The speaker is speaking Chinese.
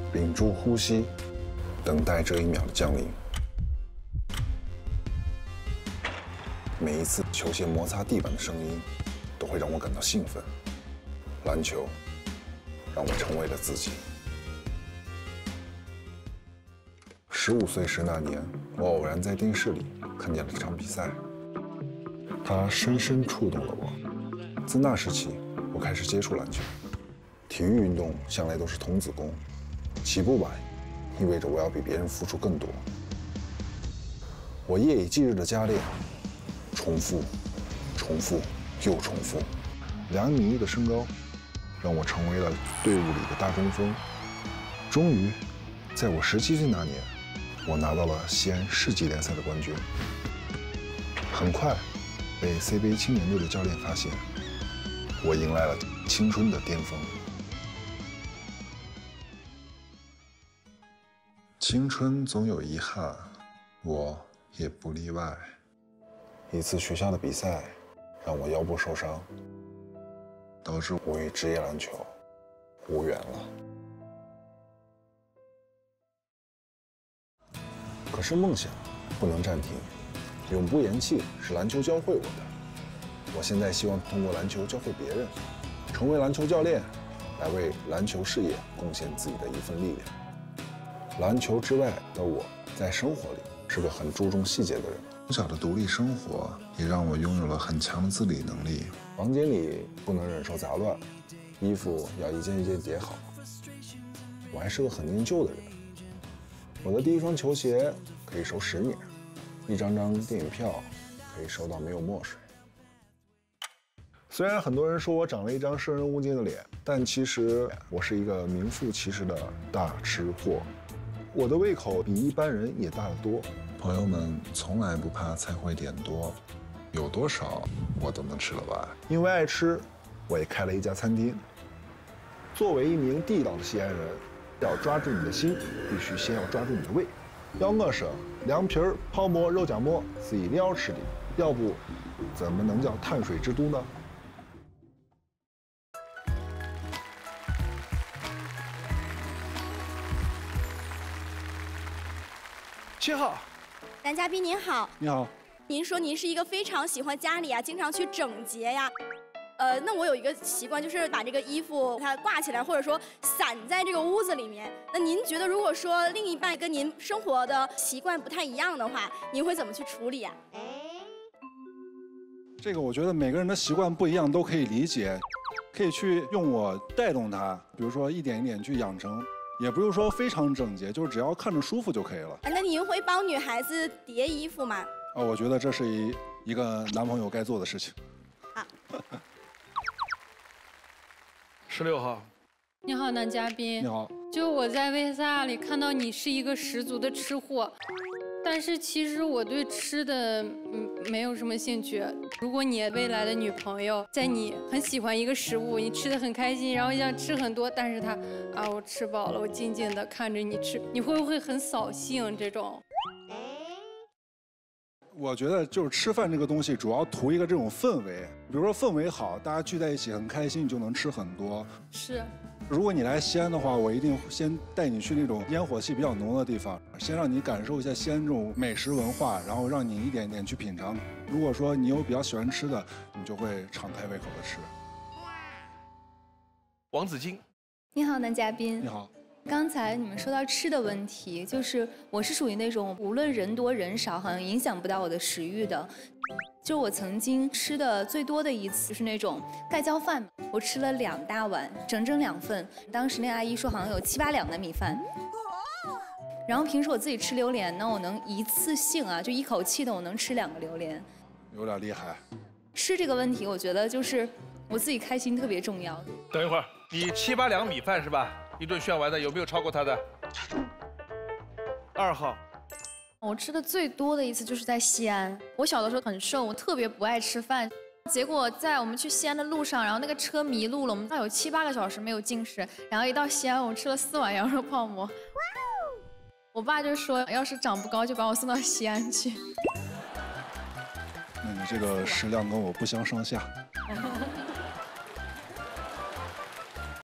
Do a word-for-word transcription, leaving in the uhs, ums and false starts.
屏住呼吸，等待这一秒的降临。每一次球鞋摩擦地板的声音，都会让我感到兴奋。篮球让我成为了自己。十五岁时那年，我偶然在电视里看见了这场比赛，它深深触动了我。自那时起，我开始接触篮球。体育运动向来都是童子功，起步晚意味着我要比别人付出更多。我夜以继日的加练，重复，重复又重复。两米一的身高，让我成为了队伍里的大中锋。终于，在我十七岁那年，我拿到了西安市级联赛的冠军。很快，被 C B A 青年队的教练发现，我迎来了青春的巅峰。青春总有遗憾，我也不例外。一次学校的比赛，让我腰部受伤，导致我与职业篮球无缘了。可是梦想不能暂停，永不言弃是篮球教会我的。我现在希望通过篮球教会别人，成为篮球教练，来为篮球事业贡献自己的一份力量。篮球之外的我，在生活里是个很注重细节的人。从小的独立生活也让我拥有了很强的自理能力。房间里不能忍受杂乱，衣服要一件一件叠好。我还是个很念旧的人。我的第一双球鞋可以收十年，一张张电影票可以收到没有墨水。虽然很多人说我长了一张生人勿近的脸，但其实我是一个名副其实的大吃货。我的胃口比一般人也大得多。朋友们从来不怕菜会点多，有多少我都能吃得完。因为爱吃，我也开了一家餐厅。作为一名地道的西安人，要抓住你的心，必须先要抓住你的胃。要我说，凉皮儿、泡馍、肉夹馍是一定要吃的，要不怎么能叫碳水之都呢？ 七号， 男嘉宾您好。 你好。 您说您是一个非常喜欢家里啊，经常去整洁呀。呃，那我有一个习惯，就是把这个衣服它挂起来，或者说散在这个屋子里面。那您觉得，如果说另一半跟您生活的习惯不太一样的话，您会怎么去处理啊？ 这个我觉得每个人的习惯不一样，都可以理解，可以去用我带动他，比如说一点一点去养成。也不是说非常整洁，就是只要看着舒服就可以了。 啊，那您会帮女孩子叠衣服吗？ 啊，我觉得这是一一个男朋友该做的事情。 好。 十六号。 你好，男嘉宾。 你好。 就我在维萨亚里看到你是一个十足的吃货，但是其实我对吃的嗯没有什么兴趣。如果你未来的女朋友在你很喜欢一个食物，你吃的很开心，然后想吃很多，但是她啊我吃饱了，我静静的看着你吃，你会不会很扫兴？这种？ 我觉得就是吃饭这个东西，主要图一个这种氛围。比如说氛围好，大家聚在一起很开心，你就能吃很多。 是。 如果你来西安的话，我一定先带你去那种烟火气比较浓的地方，先让你感受一下西安这种美食文化，然后让你一点一点去品尝。如果说你有比较喜欢吃的，你就会敞开胃口的吃。 王子金。 你好，男嘉宾。 你好。 刚才你们说到吃的问题，就是我是属于那种无论人多人少，好像影响不到我的食欲的。就我曾经吃的最多的一次，就是那种盖浇饭，我吃了两大碗，整整两份。当时那阿姨说好像有七八两的米饭。然后平时我自己吃榴莲，那我能一次性啊，就一口气的我能吃两个榴莲， 有点厉害。 吃这个问题，我觉得就是我自己开心特别重要。 等一会儿，你七八两米饭是吧？一顿炫完的有没有超过他的？二号。 我吃的最多的一次就是在西安。我小的时候很瘦，我特别不爱吃饭。结果在我们去西安的路上，然后那个车迷路了，我们有七八个小时没有进食。然后一到西安，我吃了四碗羊肉泡馍。我爸就说，要是长不高，就把我送到西安去。 那你这个食量跟我不相上下。